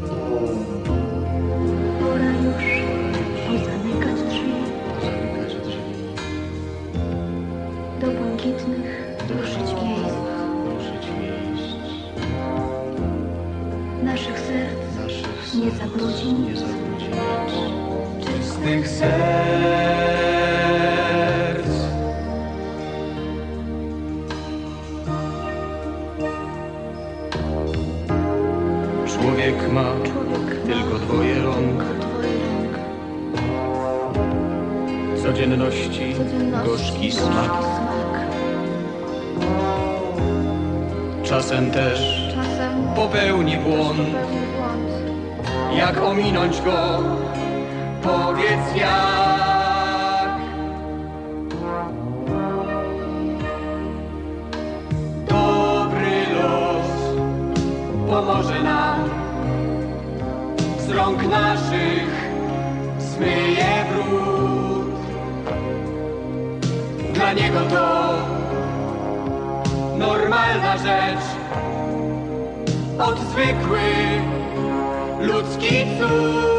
Pora już pozamykać drzwi do błękitnych ruszyć miejsc. Naszych serc nie zabrudzi nic. Czystych serc. Człowiek ma tylko dwoje rąk. Codzienności gorzki smak. Czasem też popełni błąd. Jak ominąć go? Powiedz jak. Dobry los pomoże nam. Z rąk naszych zmyje brud. Dla niego to normalna rzecz. Od zwykły ludzki cud.